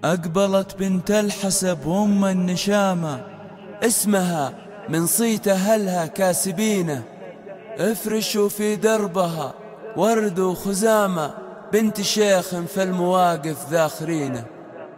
أقبلت بنت الحسب وأم النشامة، اسمها من صيت أهلها كاسبينه. افرشوا في دربها ورد وخزامة، بنت شيخ في المواقف ذاخرينه.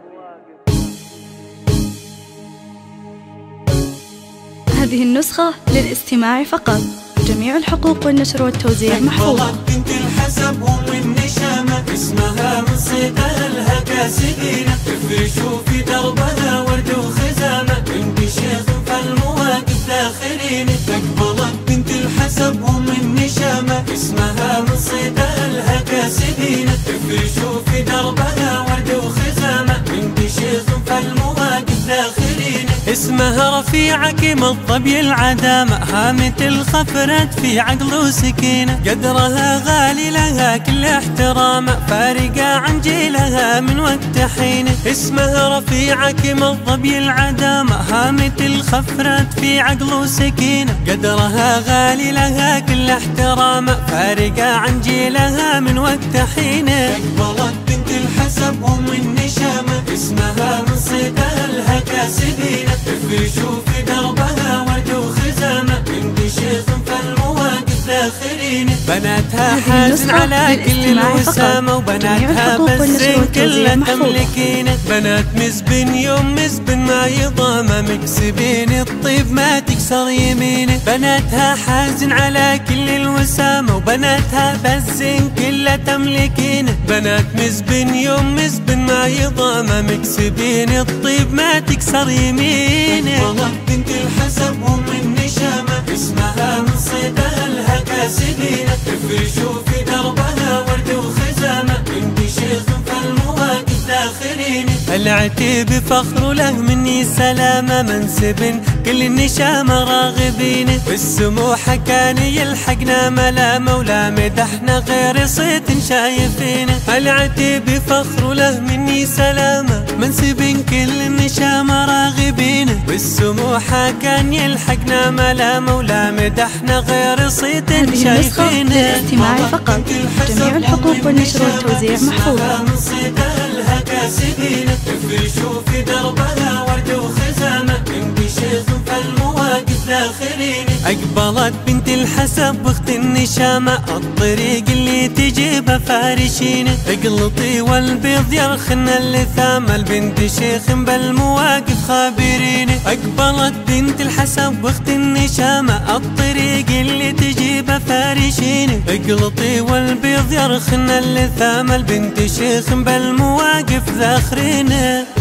هذه النسخة للاستماع فقط، جميع الحقوق والنشر والتوزيع محفوظة. أقبلت بنت الحسب وأم النشامة، اسمها من صيت أهلها كاسبينه. افرشوا في دربها ورد وخزامة، بنت شيخ فالمواقف ذاخرينه. أقبلت بنت الحسب وأم النشامة، اسمها من صيت أهلها كاسبينه. افرشوا في دربها ورد وخزامة، بنت شيخ فالمواقف ذاخرينه. اسمها رفيعة كما الظبي العدامة، هامة الخفرت في عقل وسكينة. قدرها غالي لها كل احترامة، فارقة عن جيلها من وقت حينه. اسمها رفيعة كما الظبي العدامة، هامة الخفرت في عقل وسكينة. قدرها غالي لها كل احترامة، فارقة عن جيلها من وقت حينه. أقبلت بنت الحسب وأم النشامة، اسمها من صيت أهلها كاسبينه. افرشوا في دربها ورد وخزامة، بنت شيخ فالمواقف ذاخرينه. بناتها حازن على كل الوسامة، وبناتها بالزين كلها تملكينه. بنات مزبن يوم مزبن ما يضامه، مكسبين الطيب ما تكسر يمينه. بناتها حازن على كل الوسامة، وبناتها بالزين كلها تملكينه. بنات مزبن يوم مزبن ما يضامه، مكسبين الطيب ما تكسر يمينه. أقبلت بنت الحسب وأم النشامة، اسمها من صيت أهلها كاسبينه. افرشوا في دربها ورد وخزامة، بنت شيخ فالمواقف ذاخرينه. العتيب فخر له مني سلامة، منسب كل النشامة راغبينه. والسموحة كان يلحقنا ملامة، ولا مدحنا غير صيت شايفينه. العتيب فخر له مني سلامة، منسب كل النشامة راغبينه. والسموحة كان يلحقنا ملامة، ولا مدحنا غير صيت شايفينه. هذه النسخة للاستماع فقط، جميع الحقوق والنشر والتوزيع محفوظة. من صيت أهلها كاسبينه. افرشوا في دربها ورد وخزامة، بنت شيخ فالمواقف ذاخرينه. أقبلت بنت الحسب واخت النشامة، الطريق اللي تجيبه فارشينه. اقلطي والبيض يرخن اللثامة، البنت شيخ بالمواقف خابرينه. أقبلت بنت الحسب واخت النشامة، الطريق اللي تجيبه فارشينه. اقلطي والبيض يرخن اللثامة، البنت شيخ بالمواقف ذاخرينه.